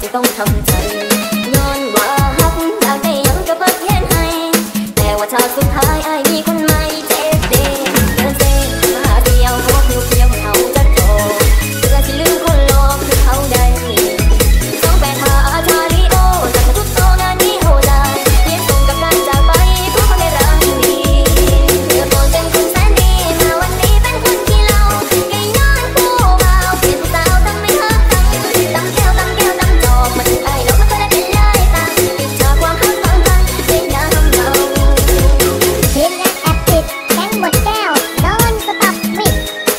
ที่ต้องทำใจย้อนว่าฮักอยากได้ยังก็เปิดเห็นให้แต่ว่าชาติสุดท้ายไอ้มีคนใหม่เจ็บเด้เดินเซ่มาหาเดียวหัวเพียวเขาจะโตเพื่อที่ลืมคนโลกคือเขาได้ต้องแบกหาชาลีโอจากทุกโตงานนี้โหดายเพียงตรงกับการจากไปเพราะคนได้รักดีเมื่อก่อนเป็นคนแสนดีมาวันนี้เป็นคนขี้เหล้าแค่ย้อนผู้เบาเปลี่ยนผู้สาวตั้งไม่ฮักตั้งแก้วตั้งจอกมันไอ้เราไม่เคยได้เป็นเลยตาปิดจากความฮักฟังฟังเพลงน้ำเมาเพลงแอบติดแก๊งหมดแก้วโดนสตับมิด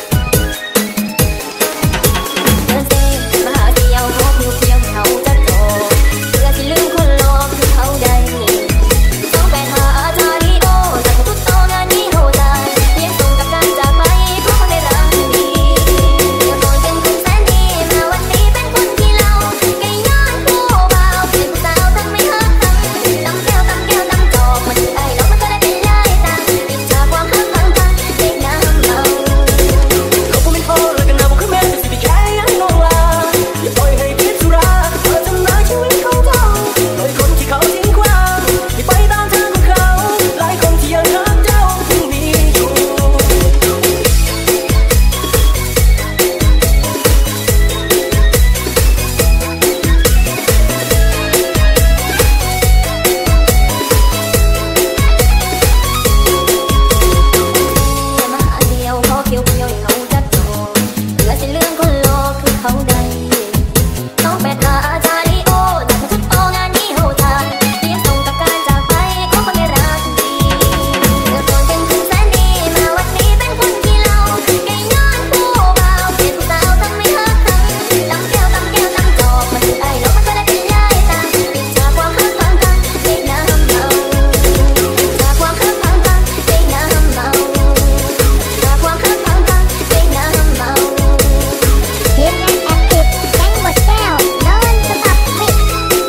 เดินเซ่มาหาเดียวหัวเพียวเขาจะโตเพื่อที่ลืมคนโลกคือเขาได้ต้องแบกหาชาลีโอจากทุกโตงานนี้โหดายเพียงตรงกับการจากไปเพราะคนได้รักดีเมื่อก่อนเป็นคนแสนดีมาวันนี้เป็นคนขี้เหล้าแค่ย้อนผู้เบาเปลี่ยนผู้สาวตั้งไม่ฮักตั้งแก้วตั้งจอกมันไอ้เราไม่เคยได้เป็นเลยตาปิดจากความฮักฟังฟังเพลงน้ำเมาเขาพูดไม่พอเลยกันนะบอกคือแม่จะสิไปแค่ยังน้องลาอย่าปล่อยให้พิษสุราเธอทำร้ายชีวิตของเราโดยคนที่เขาทิ้งขว้างที่ไปตามทางของเขาหลายคนที่ยังรักเจ้ายังมีอยู่ มาหาเดียวขอเพียวเขาจะโตเพื่อสิลืมคนโลกคือเขาได้ต้องแบกหาชาลีโอจากทุกโตงานนี้โหดายเพียงส่งกับการจากไปของคนได้รักดีเมื่อก่อนเป็นคนแสนดีมาวันนี้เป็นคนขี้เหล้าแค่ย้อนผู้เบาเปลี่ยนผู้สาวตั้งไม่ฮักตั้งแก้วตั้งจอกมันไอ้เราไม่เคยได้เป็นเลยตาปิดจากความฮักฟังฟังเพลงน้ำเมาจากความฮักฟังฟังเพลงน้ำเมาจากความฮักฟังฟังเพลงน้ำเมาเพลงแอบติดแก๊งหมดแก้วโดนสตับมิด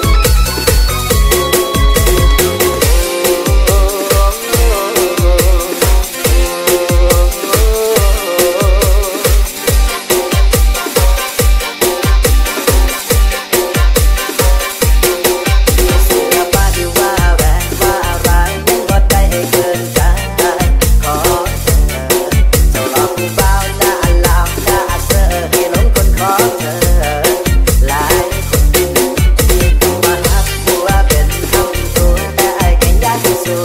เสียป้าที่ว่าแรงว่าร้ายยังก็ได้เกินใจขอเธอเจ้าหลอกผู้บ่าวหน้าหลอกหน้าเสือให้หลงคนของเธอหลายคนว่าฮักบัวเป็นคำพูดแต่ไอ้แค่อยากจะสู้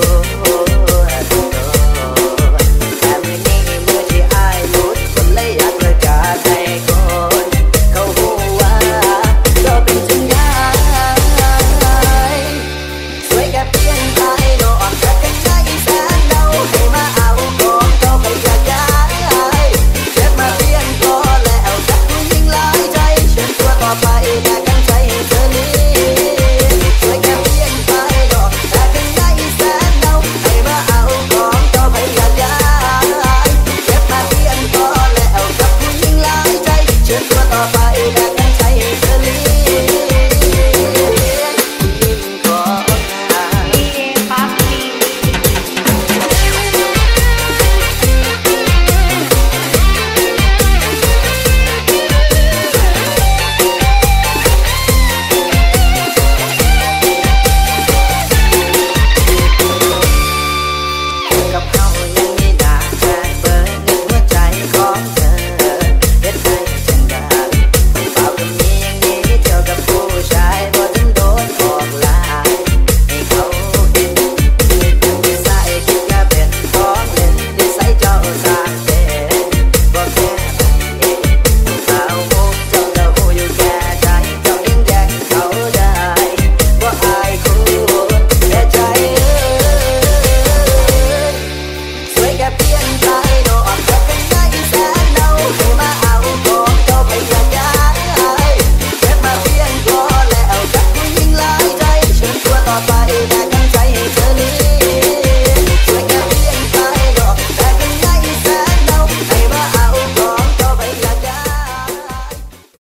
แต่มื้อนี้มื้อที่อ้ายพูดคนเลยอยากประกาศให้คนเขารู้ว่าเราเป็นจังไงช่วยแค่เปลี่ยนใจโลกจากกันได้แสนเดาให้มาเอาของเขาไปอยากย้ายเจ็บมาเปลี่ยนพอแล้วจากผู้หญิงหลายใจเชิญตัวต่อไปแยกกัน